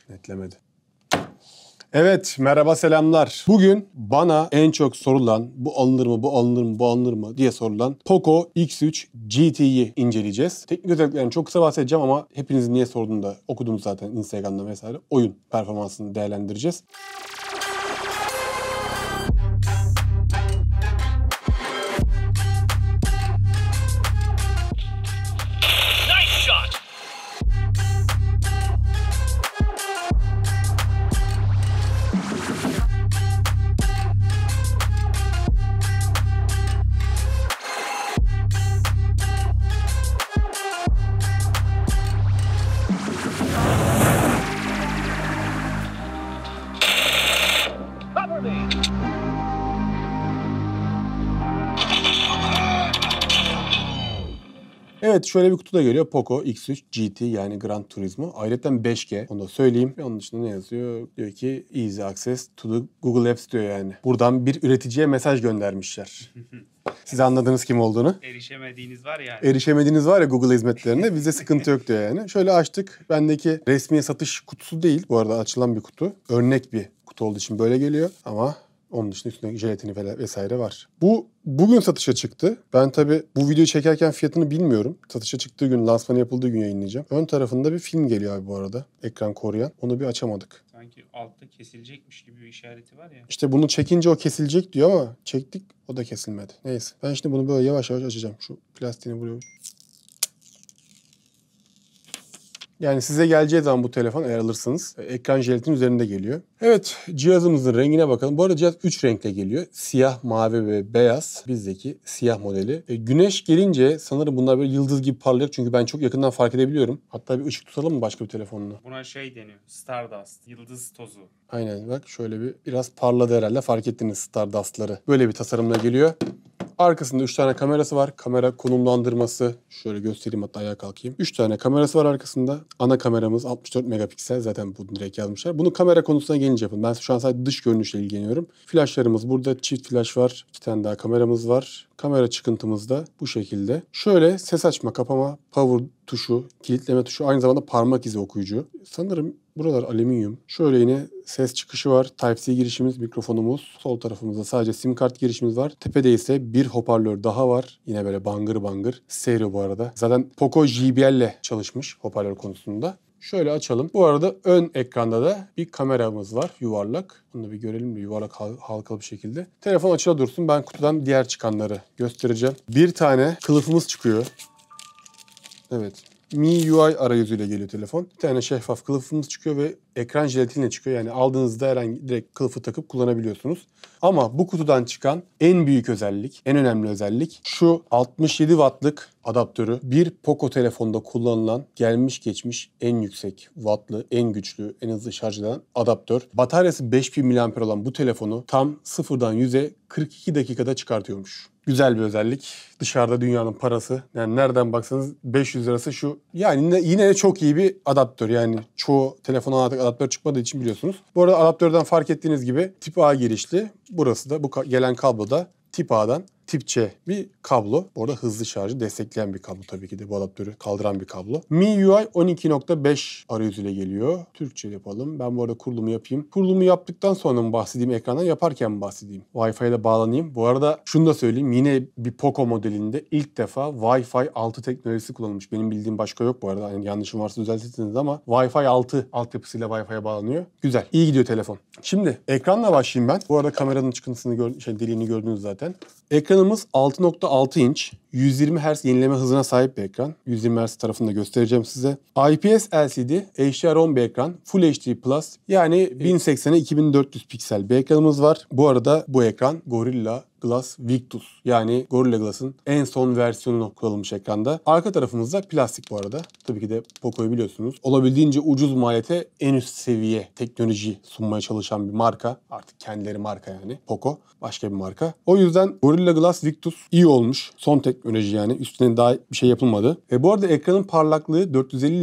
Netlemedi. Evet, merhaba, selamlar. Bugün bana en çok sorulan, bu alınır mı, bu alınır mı, bu alınır mı diye sorulan Poco X3 GT'yi inceleyeceğiz. Teknik özelliklerini çok kısa bahsedeceğim ama hepinizin niye sorduğunu da okudunuz zaten Instagram'da vesaire. Oyun performansını değerlendireceğiz. Evet, şöyle bir kutuda geliyor. Poco X3 GT yani Gran Turismo. Ayrıca 5G. Onu da söyleyeyim. Ve onun dışında ne yazıyor? Diyor ki Easy Access to the Google Apps diyor yani. Buradan bir üreticiye mesaj göndermişler. Siz anladınız kim olduğunu. Erişemediğiniz var yani. Erişemediğiniz var ya Google hizmetlerine. Bizde sıkıntı yok diyor yani. Şöyle açtık. Bendeki resmi satış kutusu değil. Bu arada açılan bir kutu. Örnek bir kutu olduğu için böyle geliyor. Ama onun dışında üstünde jelatini vesaire var. Bu bugün satışa çıktı. Ben tabii bu videoyu çekerken fiyatını bilmiyorum. Satışa çıktığı gün, lansmanı yapıldığı gün yayınlayacağım. Ön tarafında bir film geliyor abi bu arada. Ekran koruyan. Onu bir açamadık. Sanki altta kesilecekmiş gibi bir işareti var ya. İşte bunu çekince o kesilecek diyor ama çektik, o da kesilmedi. Neyse. Ben şimdi bunu böyle yavaş yavaş açacağım. Şu plastiğini buraya. Yani size geleceği zaman bu telefon eğer alırsanız ekran jelatin üzerinde geliyor. Evet, cihazımızın rengine bakalım. Bu arada cihaz 3 renkte geliyor. Siyah, mavi ve beyaz. Bizdeki siyah modeli. Güneş gelince sanırım bunlar böyle yıldız gibi parlayacak. Çünkü ben çok yakından fark edebiliyorum. Hatta bir ışık tutalım mı başka bir telefonla? Buna şey deniyor. Stardust. Yıldız tozu. Aynen, bak şöyle biraz parladı herhalde. Fark ettiniz Stardust'ları. Böyle bir tasarımla geliyor. Arkasında 3 tane kamerası var. Kamera konumlandırması. Şöyle göstereyim, hatta ayağa kalkayım. 3 tane kamerası var arkasında. Ana kameramız 64 megapiksel. Zaten bu direkt yazmışlar. Bunu kamera konusuna gelince yapın. Ben şu an sadece dış görünüşle ilgileniyorum. Flashlarımız burada. Çift flash var. 2 tane daha kameramız var. Kamera çıkıntımız da bu şekilde. Şöyle ses açma, kapama, power tuşu, kilitleme tuşu. Aynı zamanda parmak izi okuyucu. Sanırım buralar alüminyum. Şöyle yine ses çıkışı var. Type-C girişimiz, mikrofonumuz. Sol tarafımızda sadece sim kart girişimiz var. Tepede ise bir hoparlör daha var. Yine böyle bangır bangır. Stereo bu arada. Zaten Poco JBL ile çalışmış hoparlör konusunda. Şöyle açalım. Bu arada ön ekranda da bir kameramız var, yuvarlak. Bunu da bir görelim, bir yuvarlak halkalı bir şekilde. Telefon açıla dursun. Ben kutudan diğer çıkanları göstereceğim. Bir tane kılıfımız çıkıyor. Evet. MIUI arayüzüyle geliyor telefon. Bir tane şeffaf kılıfımız çıkıyor ve ekran jelatinle çıkıyor. Yani aldığınızda herhangi direkt kılıfı takıp kullanabiliyorsunuz. Ama bu kutudan çıkan en büyük özellik, en önemli özellik şu 67 wattlık adaptörü. Bir Poco telefonda kullanılan gelmiş geçmiş en yüksek wattlı, en güçlü, en hızlı şarj eden adaptör. Bataryası 5000 mAh olan bu telefonu tam sıfırdan 100'e 42 dakikada çıkartıyormuş. Güzel bir özellik. Dışarıda dünyanın parası. Yani nereden baksanız 500 lirası şu. Yani yine de çok iyi bir adaptör. Yani çoğu telefona artık adaptör çıkmadığı için biliyorsunuz. Bu arada adaptörden fark ettiğiniz gibi tip A girişli. Burası da bu gelen kablo da tip A'dan tip C bir kablo. Bu arada hızlı şarjı destekleyen bir kablo tabii ki de, bu adaptörü kaldıran bir kablo. MIUI 12.5 arayüzüyle geliyor. Türkçe yapalım. Ben bu arada kurulumu yapayım. Kurulumu yaptıktan sonra mı bahsedeyim, ekrandan yaparken mi bahsedeyim? Wi-Fi ile bağlanayım. Bu arada şunu da söyleyeyim. Yine bir Poco modelinde ilk defa Wi-Fi 6 teknolojisi kullanılmış. Benim bildiğim başka yok bu arada. Yani yanlışım varsa düzeltirsiniz ama Wi-Fi 6 altyapısıyla Wi-Fi'ye bağlanıyor. Güzel. İyi gidiyor telefon. Şimdi ekranla başlayayım ben. Bu arada kameranın çıkıntısını deliğini gördünüz zaten. Ekranımız 6.6 inç, 120 Hz yenileme hızına sahip bir ekran. 120 Hz tarafını da göstereceğim size. IPS LCD, HDR10 bir ekran. Full HD Plus, yani 1080'e 2400 piksel bir ekranımız var. Bu arada bu ekran Gorilla Glass Victus, yani Gorilla Glass'ın en son versiyonunu kullanılmış ekranda. Arka tarafımızda plastik bu arada. Tabii ki de Poco'yu biliyorsunuz. Olabildiğince ucuz maliyete en üst seviye teknoloji sunmaya çalışan bir marka. Artık kendileri marka yani. Poco başka bir marka. O yüzden Gorilla Glass Victus iyi olmuş. Son teknoloji yani. Üstüne daha bir şey yapılmadı. Bu arada ekranın parlaklığı 450 nit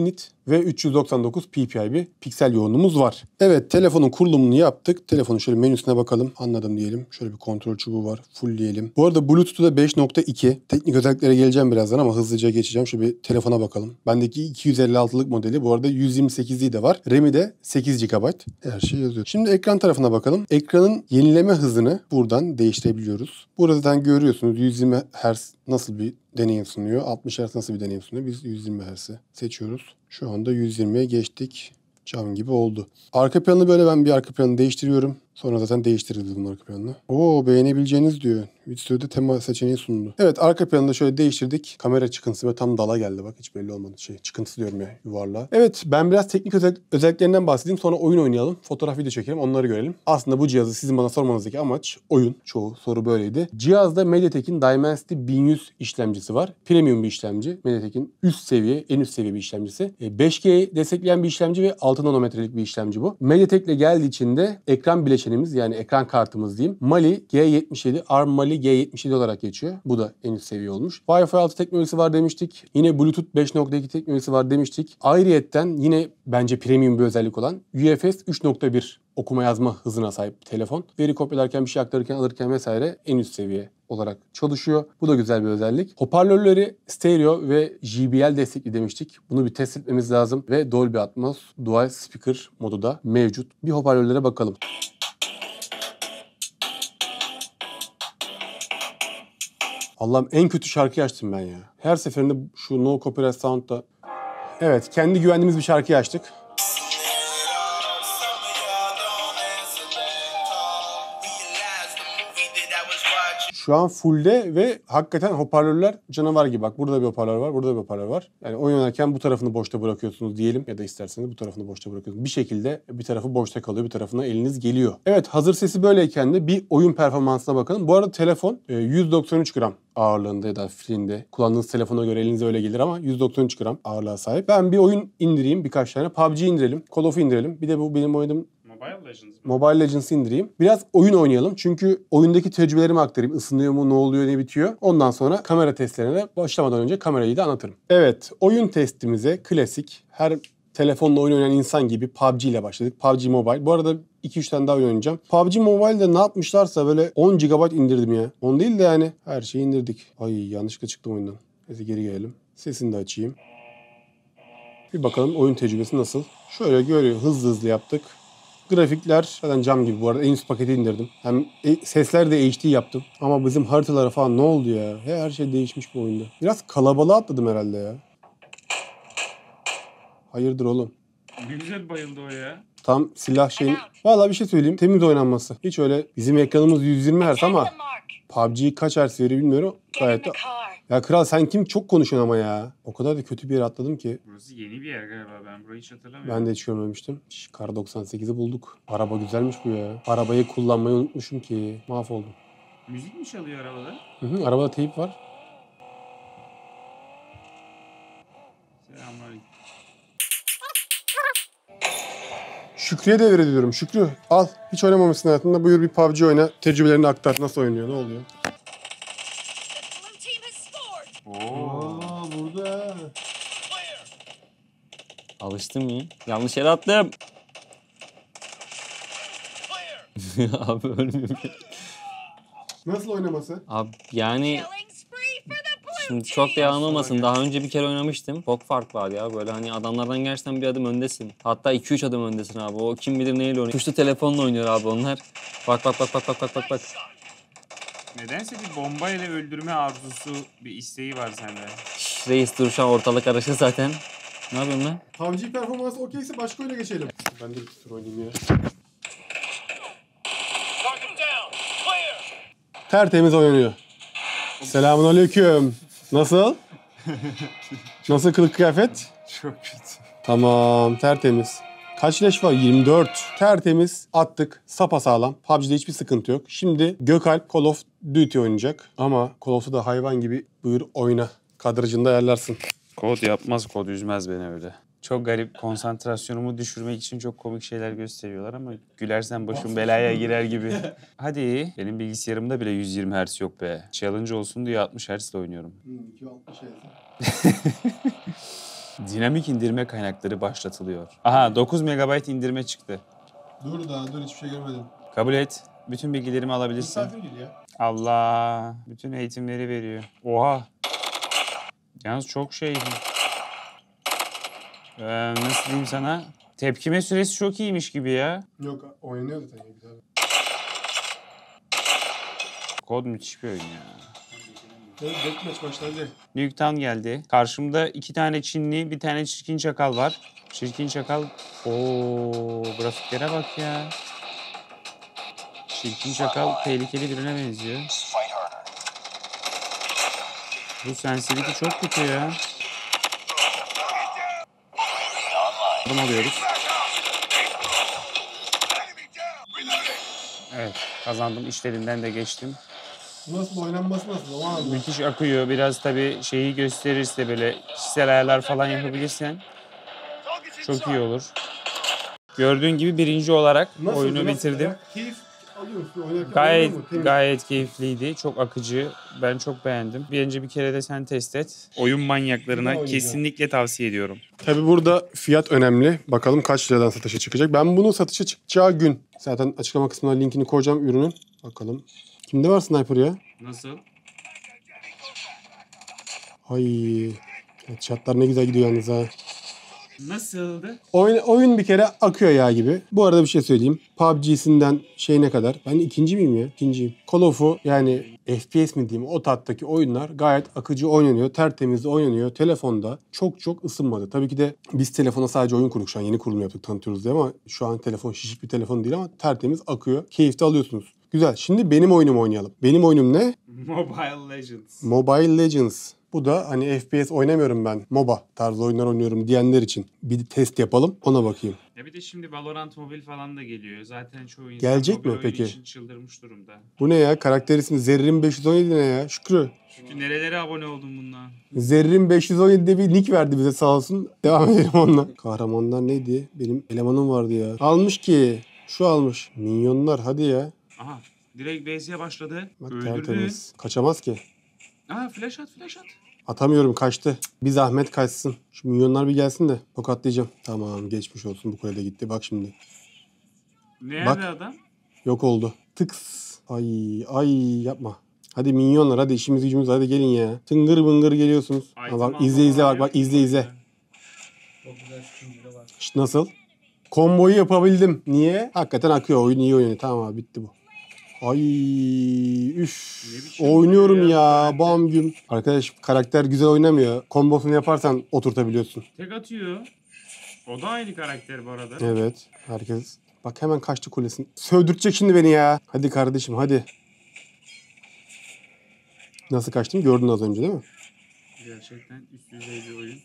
ve 399 ppi bir piksel yoğunluğumuz var. Evet, telefonun kurulumunu yaptık. Telefonun şöyle menüsüne bakalım. Anladım diyelim. Şöyle bir kontrol çubuğu var. Fullleyelim. Bu arada Bluetooth'u da 5.2. Teknik özelliklere geleceğim birazdan ama hızlıca geçeceğim. Şöyle bir telefona bakalım. Bendeki 256'lık modeli. Bu arada 128'liği de var. RAM'i de 8 GB. Her şey yazıyor. Şimdi ekran tarafına bakalım. Ekranın yenileme hızını buradan değiştirebiliyoruz. Burada zaten görüyorsunuz 120 Hz nasıl bir deneyim sunuyor. 60 Hz nasıl bir deneyim sunuyor. Biz 120 Hz'i seçiyoruz. Şu anda 120'ye geçtik. Cam gibi oldu. Arka planı böyle, ben bir arka planı değiştiriyorum. Sonra zaten değiştiririz bunun arka planını. Oo, beğenebileceğiniz diyor. Videoda tema seçeneği sundu. Evet, arka planı da şöyle değiştirdik. Kamera çıkıntısı ve tam dala geldi bak, hiç belli olmadı. Çıkıntısı diyorum ya, yuvarlağa. Evet, ben biraz teknik özelliklerinden bahsedeyim. Sonra oyun oynayalım. Fotoğraf video çekelim, onları görelim. Aslında bu cihazı sizin bana sormanızdaki amaç oyun. Çoğu soru böyleydi. Cihazda MediaTek'in Dimensity 1100 işlemcisi var. Premium bir işlemci. MediaTek'in üst seviye, en üst seviye bir işlemcisi. 5G destekleyen bir işlemci ve 6 nanometrelik bir işlemci bu. MediaTek'le geldiği için de ekran bileşenimiz, yani ekran kartımız diyeyim, Mali G77, ARM Mali G77 olarak geçiyor. Bu da en üst seviye olmuş. Wi-Fi 6 teknolojisi var demiştik. Yine Bluetooth 5.2 teknolojisi var demiştik. Ayrıyetten yine bence premium bir özellik olan UFS 3.1 okuma yazma hızına sahip telefon. Veri kopyalarken, bir şey aktarırken, alırken vesaire en üst seviye olarak çalışıyor. Bu da güzel bir özellik. Hoparlörleri stereo ve JBL destekli demiştik. Bunu bir test etmemiz lazım ve Dolby Atmos Dual Speaker modu da mevcut. Bir hoparlörlere bakalım. Allah'ım, en kötü şarkıyı açtım ben ya. Her seferinde şu No Copyright Sound'da. Evet, kendi güvendiğimiz bir şarkıyı açtık. Şu an fullde ve hakikaten hoparlörler canavar gibi. Bak, burada bir hoparlör var, burada bir hoparlör var. Yani oyun oynarken bu tarafını boşta bırakıyorsunuz diyelim, ya da isterseniz bu tarafını boşta bırakıyorsunuz. Bir şekilde bir tarafı boşta kalıyor, bir tarafına eliniz geliyor. Evet, hazır sesi böyleyken de bir oyun performansına bakalım. Bu arada telefon 193 gram ağırlığında ya da hafifliğinde. Kullandığınız telefona göre elinize öyle gelir ama 193 gram ağırlığa sahip. Ben bir oyun indireyim, birkaç tane. PUBG indirelim, Call of'u indirelim. Bir de bu benim oynadığım Mobile Legends'ı indireyim. Biraz oyun oynayalım. Çünkü oyundaki tecrübelerimi aktarayım. Isınıyor mu, ne oluyor, ne bitiyor. Ondan sonra kamera testlerine başlamadan önce kamerayı da anlatırım. Evet, oyun testimize klasik, her telefonla oyun oynayan insan gibi PUBG ile başladık. PUBG Mobile. Bu arada 2-3 tane daha oyun oynayacağım. PUBG Mobile'de ne yapmışlarsa böyle 10 GB indirdim ya. 10 değil de yani her şeyi indirdik. Ay, yanlışlıkla çıktım oyundan. Neyse, geri gelelim. Sesini de açayım. Bir bakalım oyun tecrübesi nasıl. Şöyle görüyor, hızlı yaptık. Grafikler zaten cam gibi bu arada. En üst paketi indirdim. Hem sesler de HD yaptım. Ama bizim haritalara falan ne oldu ya? Her şey değişmiş bu oyunda. Biraz kalabalığa atladım herhalde ya. Hayırdır oğlum? Ne güzel bayıldı o ya. Tam silah şeyin. Vallahi bir şey söyleyeyim. Temiz oynanması. Hiç öyle, bizim ekranımız 120 Hz ama PUBG kaç Hz veriyor bilmiyorum. Gayet de... Ya kral, sen kim çok konuşuyorsun ama ya. O kadar da kötü bir yere atladım ki. Burası yeni bir yer galiba. Ben burayı hiç hatırlamıyorum. Ben de hiç görmemiştim. Kar 98'i bulduk. Araba güzelmiş bu ya. Arabayı kullanmayı unutmuşum ki. Mahvoldum. Müzik mi çalıyor arabada? Hı, arabada teyip var. Selamünaleyküm. Şükrü'ye devrediyorum. Şükrü, al. Hiç oynamamışsın hayatında. Buyur bir PUBG oyna. Tecrübelerini aktar. Nasıl oynuyor? Ne oluyor? Oo. Burada. Alıştım ya. Yanlış yere attım. Abi ölmüyorum. Nasıl oynaması? Abi yani şimdi çok da yalan olmasın. Daha önce bir kere oynamıştım. Çok fark var ya. Böyle hani adamlardan gerçekten bir adım öndesin. Hatta 2-3 adım öndesin abi. O kim bilir neyle oynuyor. Tuşlu telefonla oynuyor abi onlar. Bak. Nedense bir bombayla öldürme arzusu, bir isteği var sende. Reis dur, şu an ortalık karışır zaten. Ne yapıyorsun lan? PUBG performansı okeyse başka oyuna geçelim. Ben de bir tur oynayayım ya. Tertemiz oynanıyor. Selamünaleyküm. Nasıl? Nasıl kılık kıyafet? Çok kötü. Tamam, tertemiz. Kaç leş var? 24. Tertemiz attık. Sapasağlam. PUBG'de hiçbir sıkıntı yok. Şimdi Gökalp Call of Duty oynayacak. Ama Call of'ta da hayvan gibi buyur oyna. Kadrajında ayarlarsın. Kod yapmaz, kod üzmez beni öyle. Çok garip, konsantrasyonumu düşürmek için çok komik şeyler gösteriyorlar ama gülersen başım belaya girer gibi. Hadi, benim bilgisayarımda bile 120 Hz yok be. Challenge olsun diye 60 Hz ile oynuyorum. Dinamik indirme kaynakları başlatılıyor. Aha 9 MB indirme çıktı. Dur hiçbir şey görmedim. Kabul et. Bütün bilgilerimi alabilirsin. ya. Allah. Bütün eğitimleri veriyor. Oha. Yalnız çok şey. Nasıl diyeyim sana? Tepkime süresi çok iyiymiş gibi ya. Yok oynanıyor zaten ya güzel. Kod müthiş bir oyun ya. Deathmatch başladı. Nuketown geldi. Karşımda 2 tane Çinli, bir tane çirkin çakal var. Çirkin çakal... Oo, grafiklere bak ya. Çirkin çakal tehlikeli birine benziyor. Bu sensitivity çok kötü ya. Yardım alıyoruz. Evet, kazandım. İşlerinden de geçtim. Nasıl oynanması nasıl? O anlamda. Müthiş akıyor. Biraz tabii şeyi gösterirse böyle kişisel ayarlar falan yapabilirsen çok iyi olur. Gördüğün gibi birinci olarak oyunu bitirdim. Keyif alıyorsun oynarken. Gayet keyifliydi. Çok akıcı. Ben çok beğendim. Bir kere de sen test et. Oyun manyaklarına kesinlikle tavsiye ediyorum. Tabii burada fiyat önemli. Bakalım kaç liradan satışa çıkacak. Ben bunu satışa çıkacağı gün. Zaten açıklama kısmına linkini koyacağım ürünün. Bakalım. Kimde var sniper ya? Nasıl? Ay. Chatlar ne güzel gidiyor yalnız ha. Nasıldı? Oyun bir kere akıyor ya gibi. Bu arada bir şey söyleyeyim. PUBG'sinden şeyine kadar. Ben ikinci miyim ya? İkinciyim. Call of'u yani FPS mi diyeyim o tattaki oyunlar gayet akıcı oynanıyor. Tertemiz oynanıyor. Telefonda çok ısınmadı. Tabii ki de biz telefona sadece oyun kurduk. Şu an yeni kurulum yaptık tanıtıyoruz diye ama şu an telefon şişik bir telefon değil ama tertemiz akıyor. Keyif de alıyorsunuz. Güzel. Şimdi benim oyunumu oynayalım. Benim oyunum ne? Mobile Legends. Mobile Legends. Bu da hani FPS oynamıyorum ben. MOBA tarzı oyunlar oynuyorum diyenler için bir test yapalım. Ona bakayım. Ya bir de şimdi Valorant Mobil falan da geliyor. Zaten çoğu insan Gelecek mobil mi oyun peki? için çıldırmış durumda. Bu ne ya? Karakter ismi Zerrin 517 ne ya? Şükrü. Çünkü nerelere abone oldun bununla? Zerrin 517'de bir nick verdi bize sağ olsun. Devam edelim onunla. Kahramanlar neydi? Benim elemanım vardı ya. Almış ki. Şu almış. Minyonlar hadi ya. Aha. Direkt base'e başladı. Bak Öldürdü. tertemiz. Kaçamaz ki. Aha flash at. Atamıyorum kaçtı. Bir zahmet kaçsın. Şu minyonlar bir gelsin de tokatlayacağım. Tamam geçmiş olsun bu kule de gitti. Bak şimdi. Nerede Bak. adam? Yok oldu. Tıks. Ay yapma. Hadi minyonlar hadi işimiz gücümüz hadi gelin ya. Tıngır bıngır geliyorsunuz. Ha, bak izle bak izle. İşte nasıl? Komboyu yapabildim. Niye? Hakikaten akıyor. Oyun iyi oynuyor. Tamam abi bitti bu. Ay üf. Oynuyorum ya. Bam güm. Arkadaş karakter güzel oynamıyor. Kombosunu yaparsan oturtabiliyorsun. Tek atıyor. O da aynı karakter bu arada. Evet. Herkes. Bak hemen kaçtı kulesin. Sövdürecek şimdi beni ya. Hadi kardeşim hadi. Nasıl kaçtım gördün az önce değil mi? Gerçekten üst düzey bir oyun.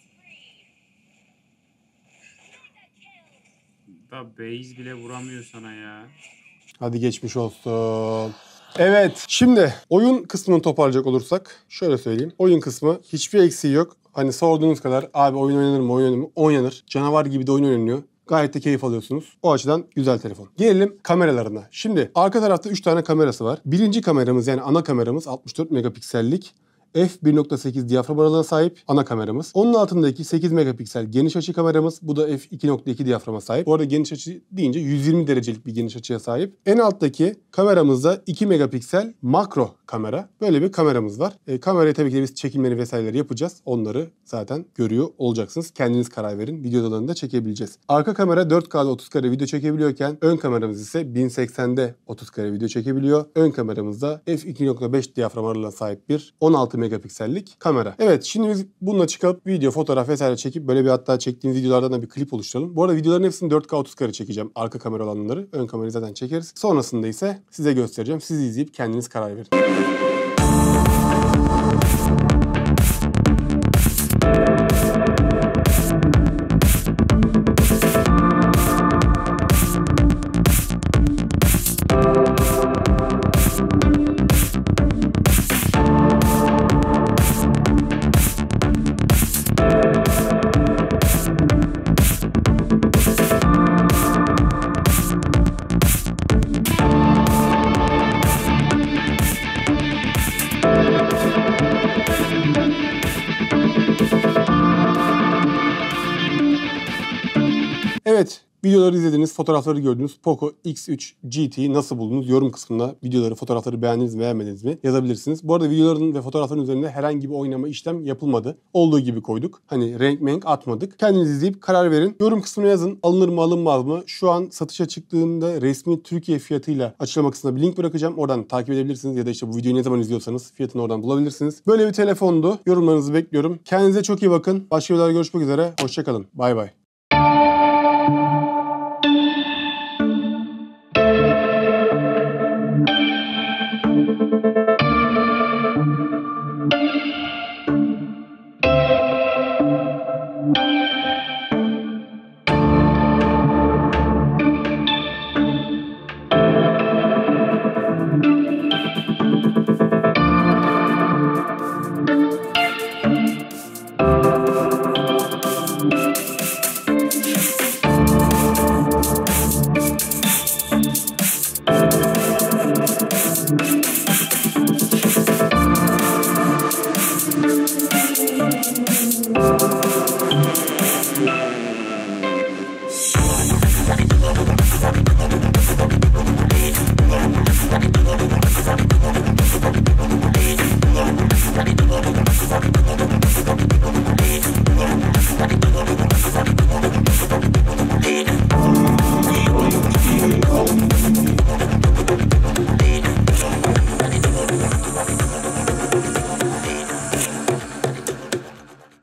Da base bile vuramıyor sana ya. Hadi geçmiş olsun. Evet şimdi oyun kısmını toparlayacak olursak şöyle söyleyeyim. Oyun kısmı hiçbir eksiği yok. Hani sorduğunuz kadar abi oyun oynanır mı oynanır mı? Oynanır. Canavar gibi de oyun oynanıyor. Gayet de keyif alıyorsunuz. O açıdan güzel telefon. Gelelim kameralarına. Şimdi arka tarafta 3 tane kamerası var. Birinci kameramız yani ana kameramız 64 megapiksellik. f1.8 diyafram aralığına sahip ana kameramız. Onun altındaki 8 megapiksel geniş açı kameramız. Bu da f2.2 diyaframa sahip. Bu arada geniş açı deyince 120 derecelik bir geniş açıya sahip. En alttaki kameramızda 2 megapiksel makro kamera. Böyle bir kameramız var. Kamerayı tabii ki de biz çekimleri vesaireleri yapacağız. Onları zaten görüyor olacaksınız. Kendiniz karar verin. Videolarını da çekebileceğiz. Arka kamera 4K'da 30 kare video çekebiliyorken ön kameramız ise 1080'de 30 kare video çekebiliyor. Ön kameramızda f2.5 diyafram aralığına sahip bir 16 megapiksellik kamera. Evet şimdi biz bununla çıkıp video, fotoğraf vesaire çekip böyle bir hatta çektiğimiz videolardan da bir klip oluşturalım. Bu arada videoların hepsini 4K 30 kare çekeceğim. Arka kamera olanları. Ön kamerayı zaten çekeriz. Sonrasında ise size göstereceğim. Siz izleyip kendiniz karar verin. Evet. Videoları izlediniz, fotoğrafları gördünüz. Poco X3 GT'yi nasıl buldunuz? Yorum kısmında videoları, fotoğrafları beğendiniz mi, beğenmediniz mi yazabilirsiniz. Bu arada videoların ve fotoğrafların üzerinde herhangi bir oynama işlem yapılmadı. Olduğu gibi koyduk. Hani renk atmadık. Kendiniz izleyip karar verin. Yorum kısmına yazın. Alınır mı alınmaz mı? Şu an satışa çıktığında resmi Türkiye fiyatıyla açıklama kısmına bir link bırakacağım. Oradan takip edebilirsiniz ya da işte bu videoyu ne zaman izliyorsanız fiyatını oradan bulabilirsiniz. Böyle bir telefondu. Yorumlarınızı bekliyorum. Kendinize çok iyi bakın. Başka videolarda görüşmek üzere. Hoşça kalın. Bay bay.